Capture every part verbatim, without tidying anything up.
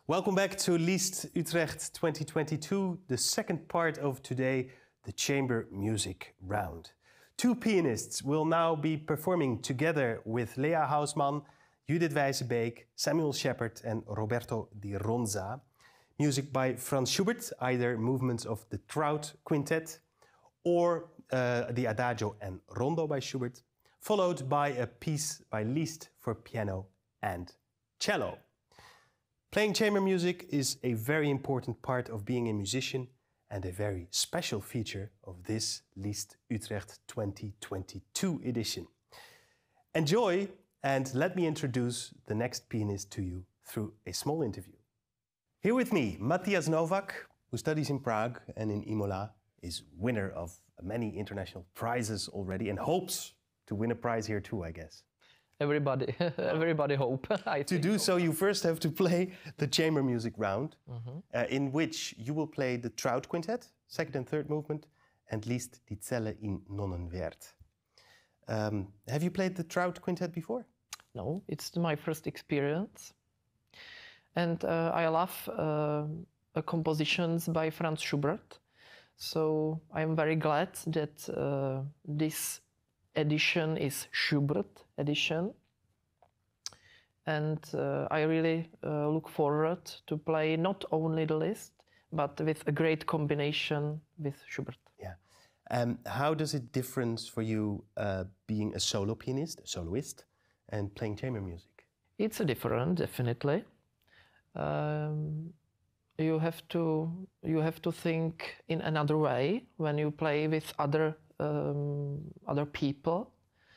Welcome back to Liszt Utrecht twenty twenty-two, the second part of today, the chamber music round. Two pianists will now be performing together with Lea Hausmann, Judith Wijsebeek, Samuel Shepard and Roberto Di Ronza. Music by Franz Schubert, either movements of the Trout Quintet or uh, the Adagio and Rondo by Schubert, followed by a piece by Liszt for piano and cello. Playing chamber music is a very important part of being a musician and a very special feature of this Liszt Utrecht twenty twenty-two edition. Enjoy, and let me introduce the next pianist to you through a small interview. Here with me, Matthias Novak, who studies in Prague and in Imola, is winner of many international prizes already and hopes to win a prize here too, I guess. Everybody, everybody hope. I to do so, you first have to play the chamber music round, mm-hmm. uh, in which you will play the Trout Quintet, second and third movement, and Liszt Die Zelle in Nonnenwerth. Um, have you played the Trout Quintet before? No, it's my first experience. And uh, I love uh, uh, compositions by Franz Schubert. So I'm very glad that uh, this edition is Schubert edition, and uh, I really uh, look forward to play not only the Liszt, but with a great combination with Schubert. Yeah. Um, how does it differ for you uh, being a solo pianist, a soloist, and playing chamber music? It's a different, definitely. Um, you have to you have to think in another way when you play with other um, other people.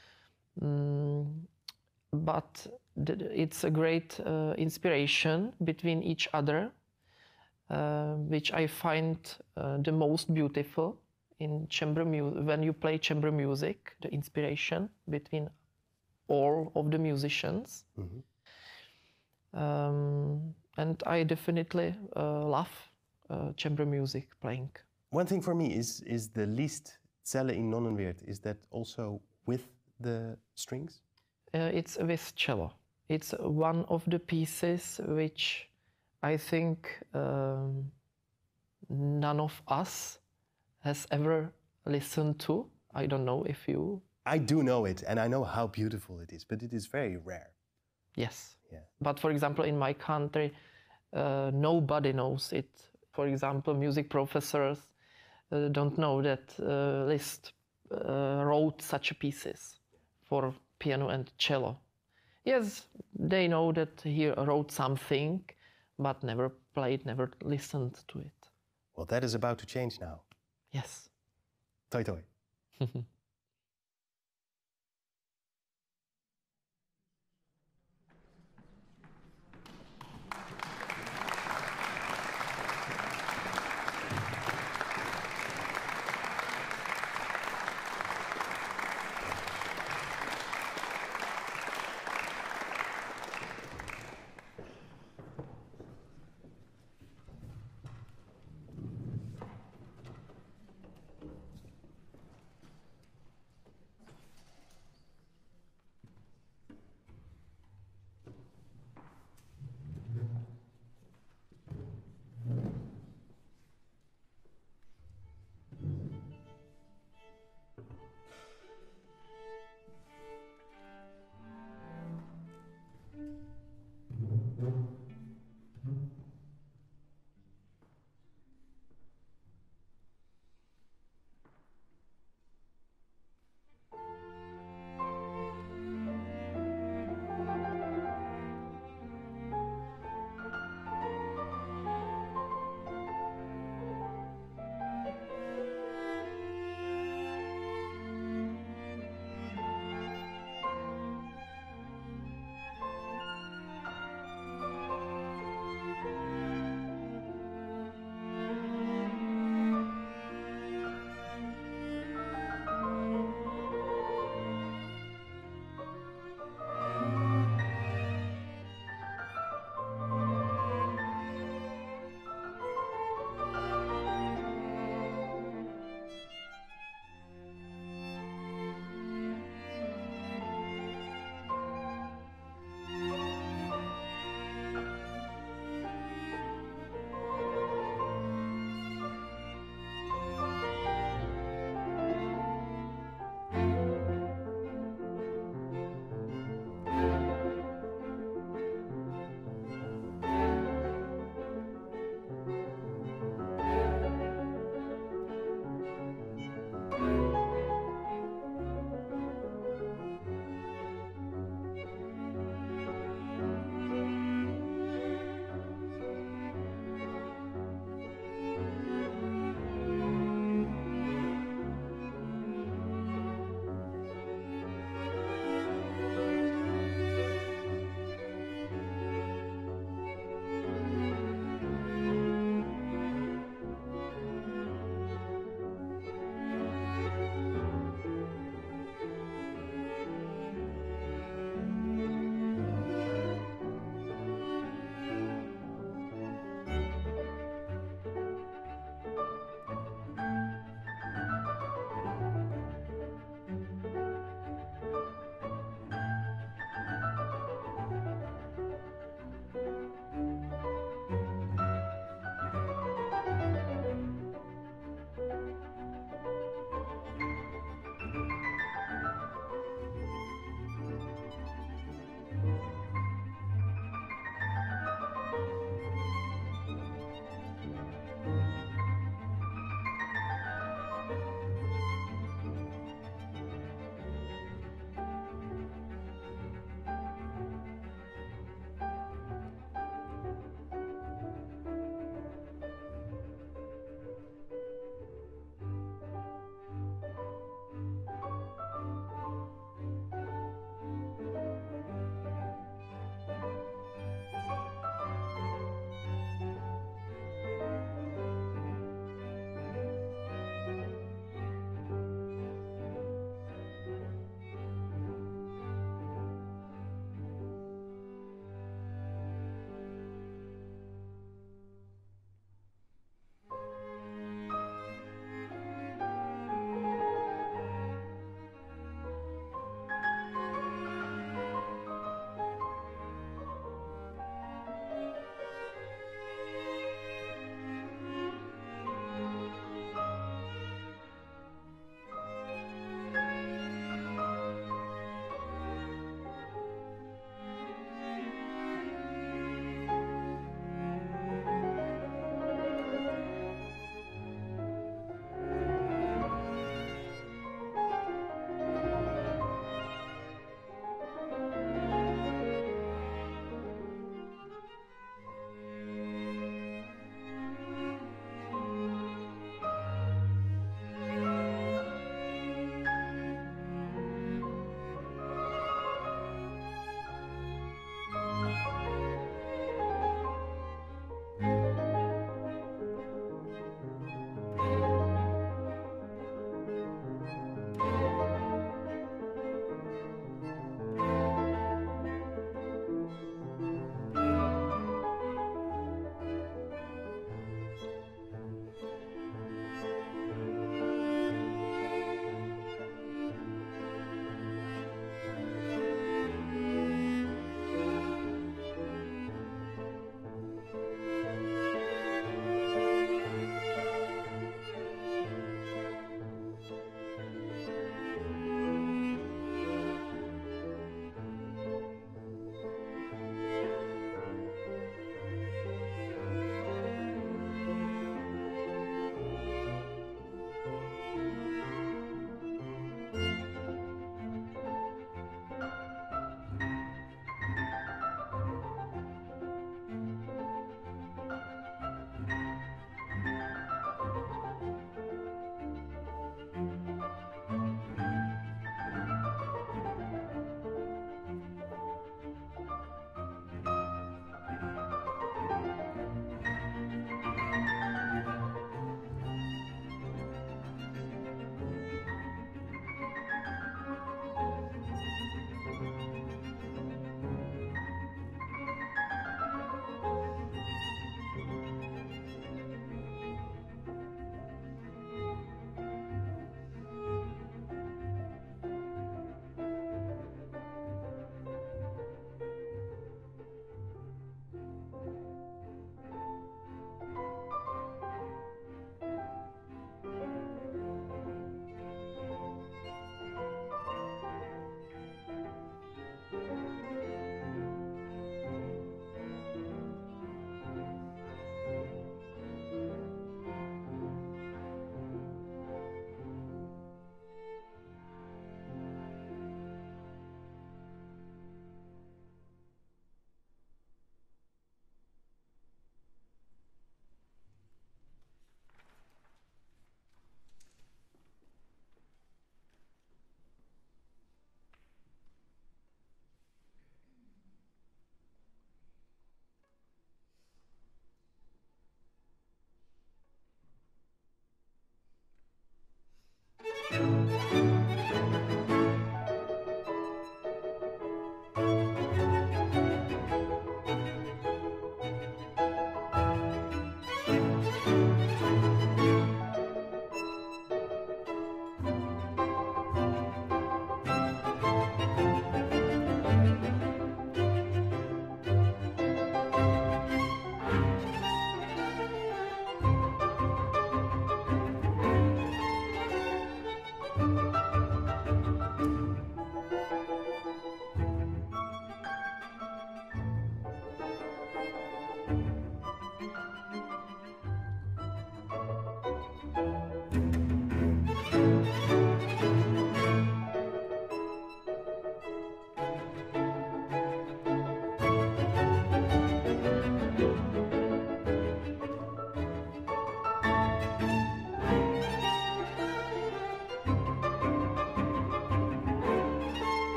Mm, but it's a great uh, inspiration between each other, uh, which I find uh, the most beautiful in chamber music. When you play chamber music, the inspiration between all of the musicians. Mm-hmm. um, and I definitely uh, love uh, chamber music playing. One thing for me is is the Liszt Zelle in Nonnenwerth. Is that also with the strings? Uh, it's with cello. It's one of the pieces which I think um, none of us has ever listened to. I don't know if you... I do know it, and I know how beautiful it is, but it is very rare. Yes. Yeah. But for example, in my country, uh, nobody knows it. For example, music professors uh, don't know that uh, Liszt uh, wrote such pieces for piano and cello. Yes, they know that he wrote something, but never played, never listened to it. Well, that is about to change now. Yes. Toi toi.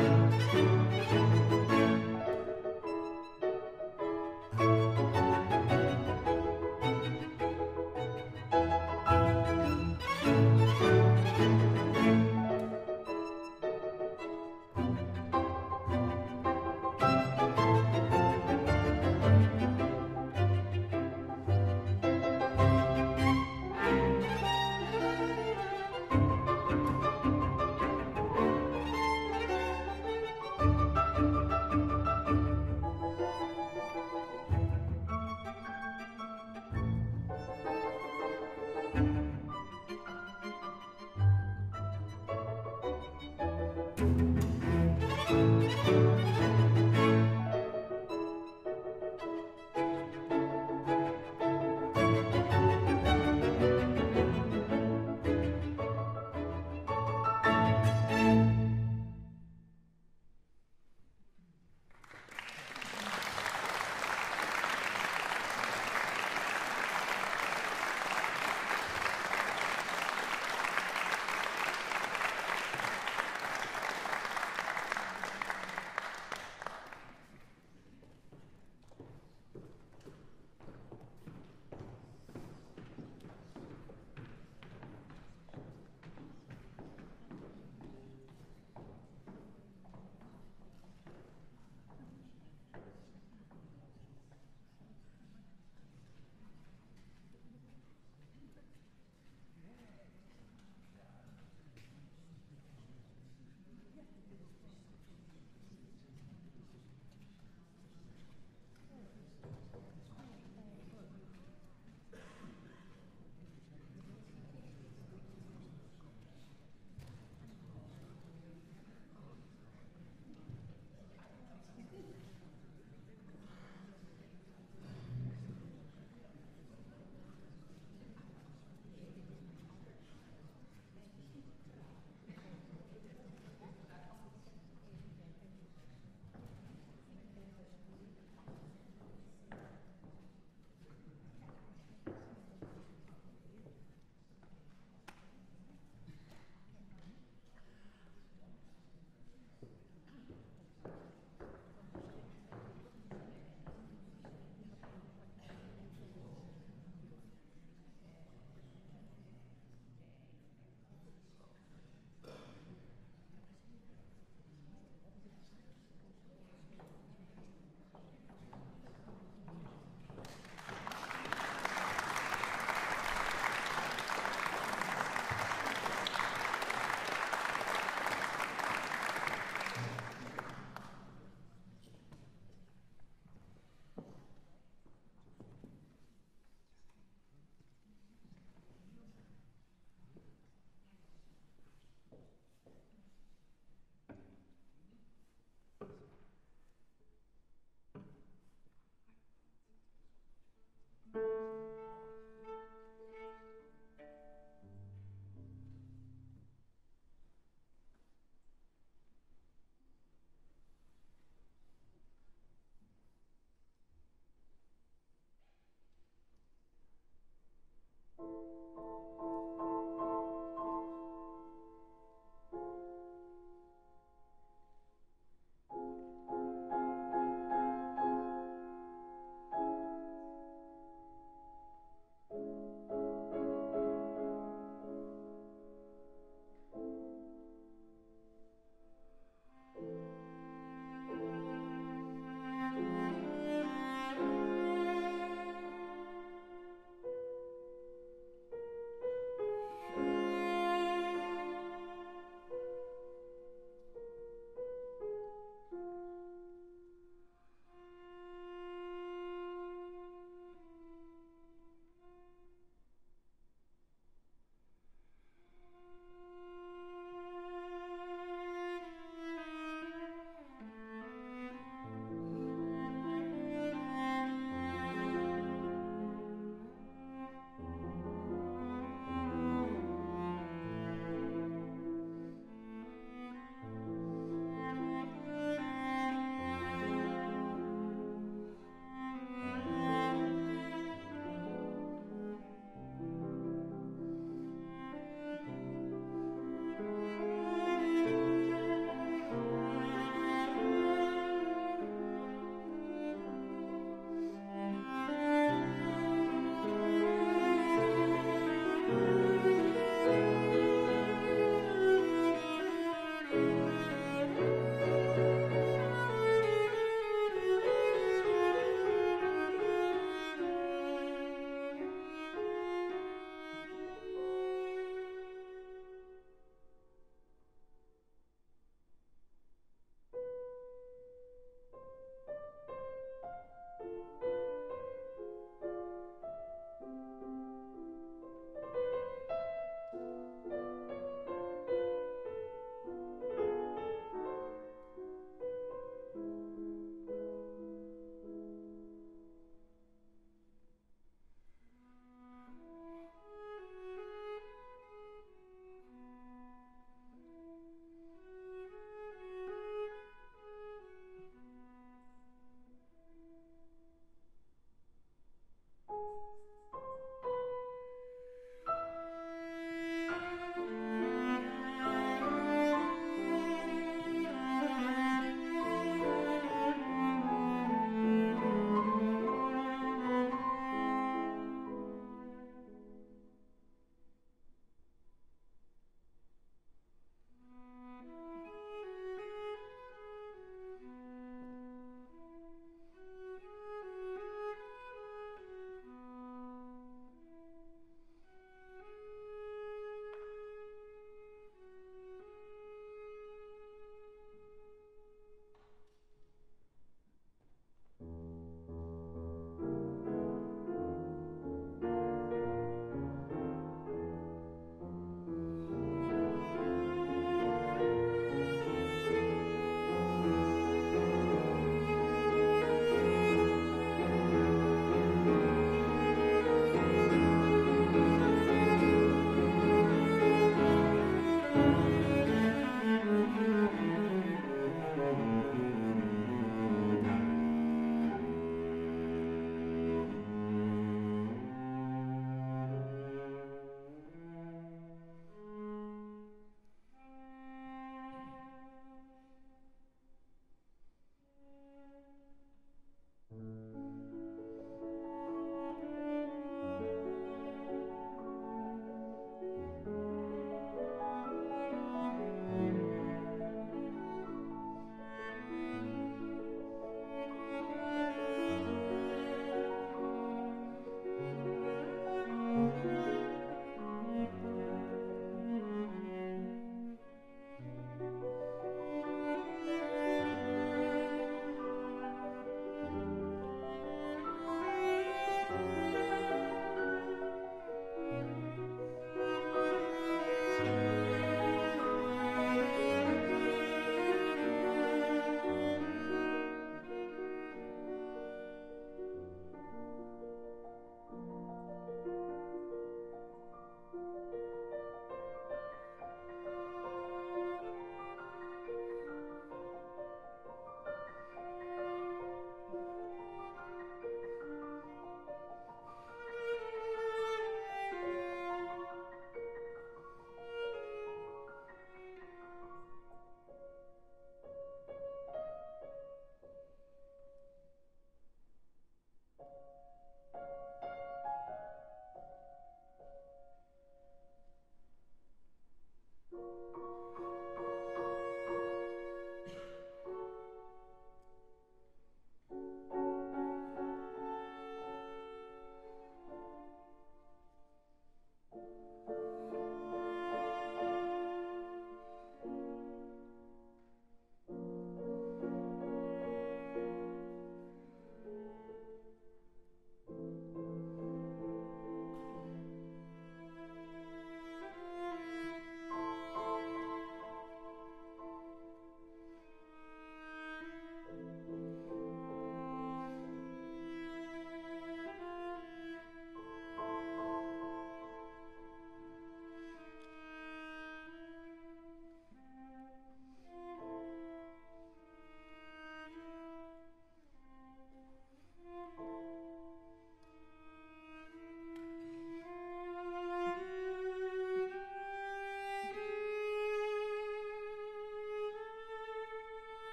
Thank you.